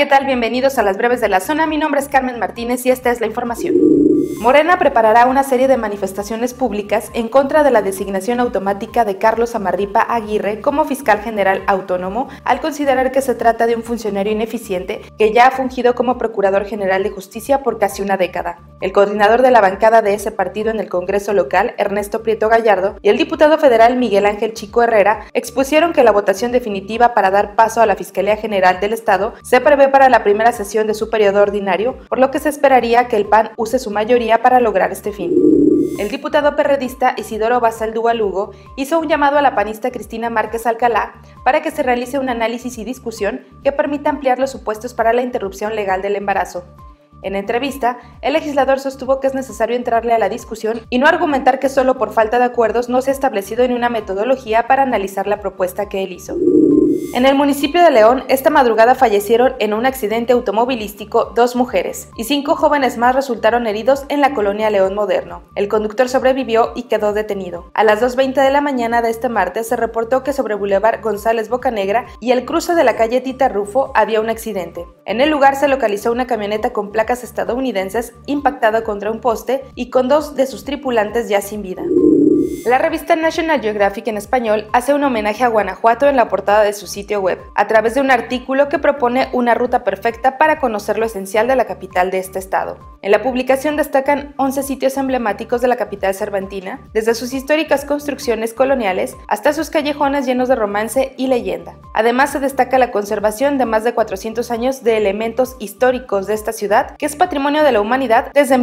¿qué tal? Bienvenidos a las breves de la zona. Mi nombre es Carmen Martínez y esta es la información. Morena preparará una serie de manifestaciones públicas en contra de la designación automática de Carlos Amarripa Aguirre como fiscal general autónomo, al considerar que se trata de un funcionario ineficiente que ya ha fungido como procurador general de justicia por casi una década. El coordinador de la bancada de ese partido en el Congreso local, Ernesto Prieto Gallardo, y el diputado federal Miguel Ángel Chico Herrera expusieron que la votación definitiva para dar paso a la Fiscalía General del Estado se prevé para la primera sesión de su periodo ordinario, por lo que se esperaría que el PAN use su mayoría para lograr este fin. El diputado perredista Isidoro Basaldúa Lugo hizo un llamado a la panista Cristina Márquez Alcalá para que se realice un análisis y discusión que permita ampliar los supuestos para la interrupción legal del embarazo. En entrevista, el legislador sostuvo que es necesario entrarle a la discusión y no argumentar que solo por falta de acuerdos no se ha establecido en una metodología para analizar la propuesta que él hizo. En el municipio de León, esta madrugada fallecieron en un accidente automovilístico 2 mujeres y 5 jóvenes más resultaron heridos en la colonia León Moderno. El conductor sobrevivió y quedó detenido. A las 2:20 de la mañana de este martes se reportó que sobre Boulevard González Bocanegra y el cruce de la calle Tita Rufo había un accidente. En el lugar se localizó una camioneta con placas estadounidenses impactada contra un poste y con 2 de sus tripulantes ya sin vida. La revista National Geographic en español hace un homenaje a Guanajuato en la portada de su sitio web, a través de un artículo que propone una ruta perfecta para conocer lo esencial de la capital de este estado. En la publicación destacan 11 sitios emblemáticos de la capital cervantina, desde sus históricas construcciones coloniales hasta sus callejones llenos de romance y leyenda. Además se destaca la conservación de más de 400 años de elementos históricos de esta ciudad, que es patrimonio de la humanidad desde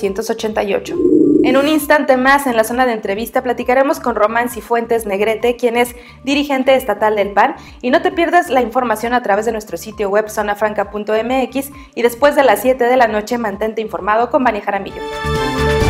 1988. En un instante más, en la zona de entrevista, platicaremos con Román Cifuentes Negrete, quien es dirigente estatal del PAN, y no te pierdas la información a través de nuestro sitio web zonafranca.mx y después de las 7 de la noche mantente informado con Vania Jaramillo.